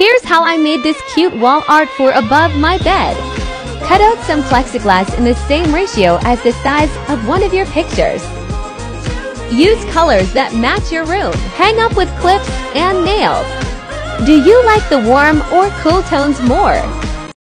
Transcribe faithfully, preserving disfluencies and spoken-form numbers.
Here's how I made this cute wall art for above my bed. Cut out some plexiglass in the same ratio as the size of one of your pictures. Use colors that match your room. Hang up with clips and nails. Do you like the warm or cool tones more?